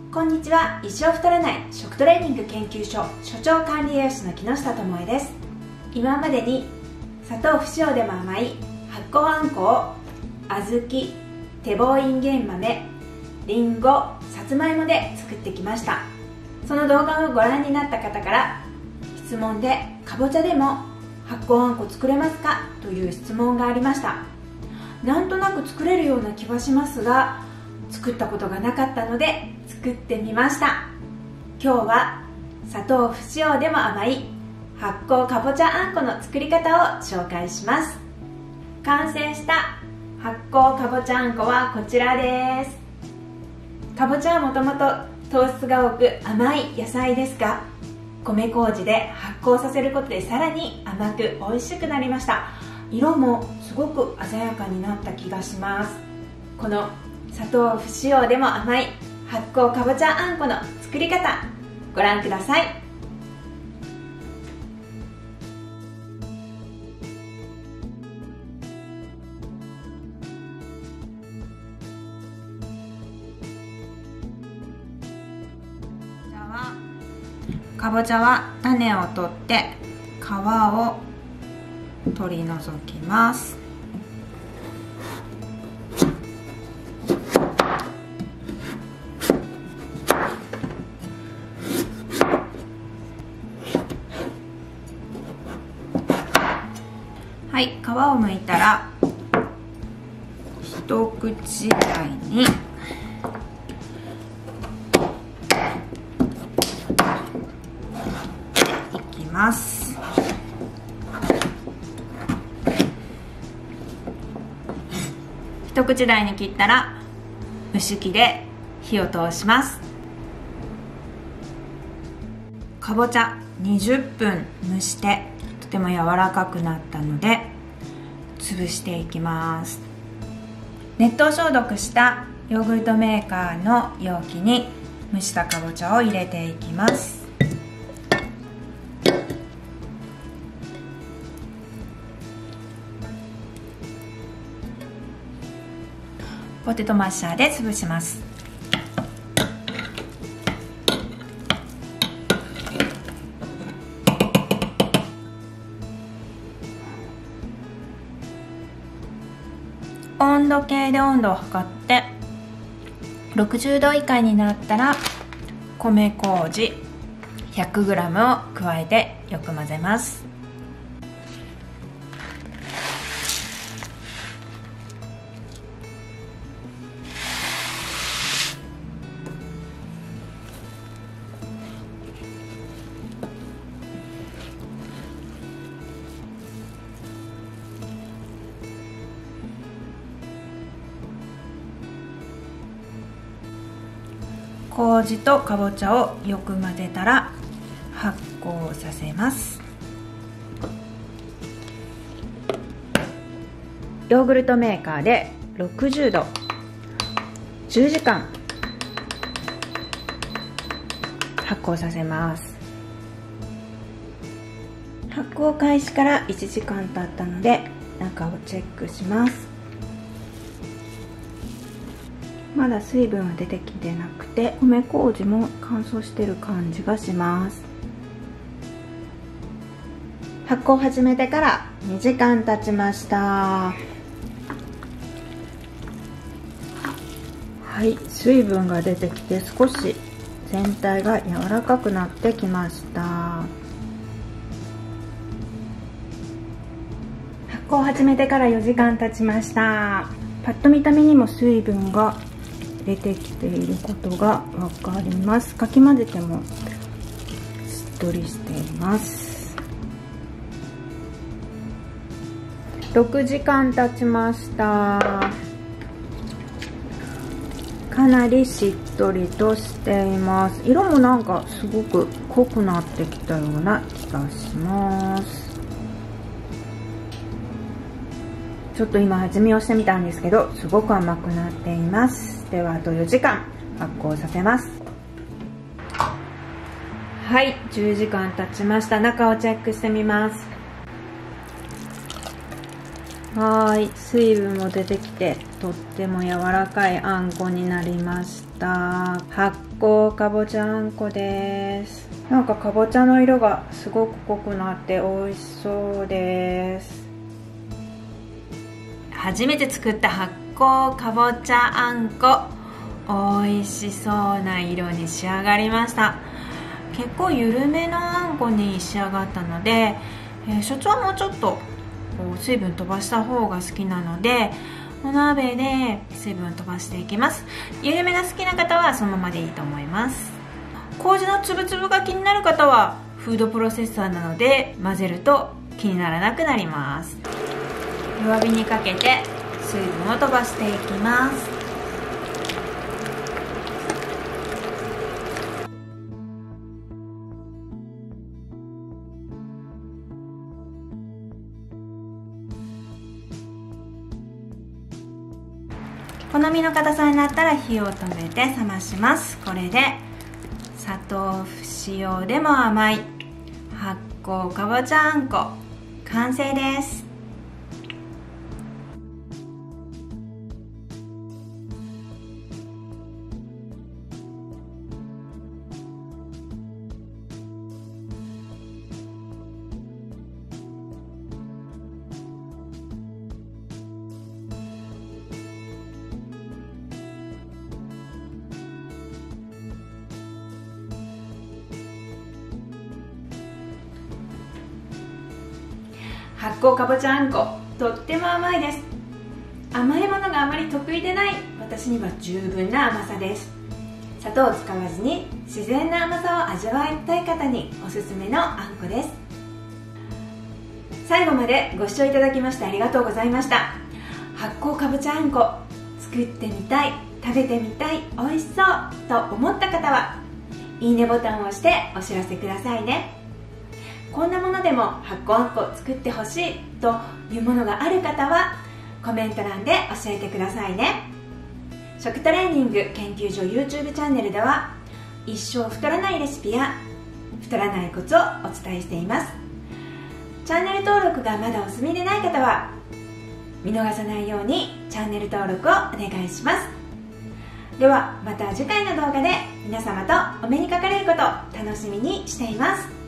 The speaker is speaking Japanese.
こんにちは。一生太らない食トレーニング研究所所長管理栄養士の木下智恵です。今までに砂糖不使用でも甘い発酵あんこを小豆、手棒いんげん豆、りんご、さつまいもで作ってきました。その動画をご覧になった方から質問で、かぼちゃでも発酵あんこ作れますかという質問がありました。なんとなく作れるような気はしますが、作ったことがなかったので作ってみました。今日は砂糖不使用でも甘い発酵かぼちゃあんこの作り方を紹介します。完成した発酵かぼちゃあんこはこちらです。かぼちゃはもともと糖質が多く甘い野菜ですが、米麹で発酵させることでさらに甘く美味しくなりました。色もすごく鮮やかになった気がします。この砂糖不使用でも甘い発酵かぼちゃあんこの作り方、ご覧ください。かぼちゃは種を取って皮を取り除きます。はい、皮を剥いたら一口大にいきます。一口大に切ったら蒸し器で火を通します。かぼちゃ20分蒸してとても柔らかくなったので潰していきます。熱湯消毒したヨーグルトメーカーの容器に蒸したかぼちゃを入れていきます。ポテトマッシャーで潰します。温度計で温度を測って60度以下になったら米麹 100g を加えてよく混ぜます。麹とかぼちゃをよく混ぜたら発酵させます。ヨーグルトメーカーで60度10時間発酵させます。発酵開始から1時間経ったので中をチェックします。まだ水分は出てきてなくて、米麹も乾燥してる感じがします。発酵を始めてから2時間経ちました。はい、水分が出てきて少し全体が柔らかくなってきました。発酵を始めてから4時間経ちました。パッと見た目にも水分が出てきていることがわかります。かき混ぜてもしっとりしています。6時間経ちました。かなりしっとりとしています。色もなんかすごく濃くなってきたような気がします。ちょっと今味見をしてみたんですけど、すごく甘くなっています。ではあと4時間発酵させます。はい、10時間経ちました。中をチェックしてみます。はい、水分も出てきてとっても柔らかいあんこになりました。 した発酵かぼちゃあんこです。なんかかぼちゃの色がすごく濃くなって美味しそうです。初めて作った発酵かぼちゃあんこ、美味しそうな色に仕上がりました。結構緩めのあんこに仕上がったので、所長はもうちょっと水分飛ばした方が好きなので、お鍋で水分飛ばしていきます。緩めが好きな方はそのままでいいと思います。麹のつぶつぶが気になる方はフードプロセッサーなので混ぜると気にならなくなります。弱火にかけて水分を飛ばしていきます。好みの硬さになったら火を止めて冷まします。これで砂糖不使用でも甘い発酵かぼちゃあんこ完成です。発酵かぼちゃあんこ、とっても甘いです。甘いものがあまり得意でない私には十分な甘さです。砂糖を使わずに自然な甘さを味わいたい方におすすめのあんこです。最後までご視聴いただきましてありがとうございました。発酵かぼちゃあんこ作ってみたい、食べてみたい、美味しそうと思った方はいいねボタンを押してお知らせくださいね。こんなものでも発酵あんこ作ってほしいというものがある方はコメント欄で教えてくださいね。食トレーニング研究所 YouTube チャンネルでは一生太らないレシピや太らないコツをお伝えしています。チャンネル登録がまだお済みでない方は見逃さないようにチャンネル登録をお願いします。ではまた次回の動画で皆様とお目にかかれることを楽しみにしています。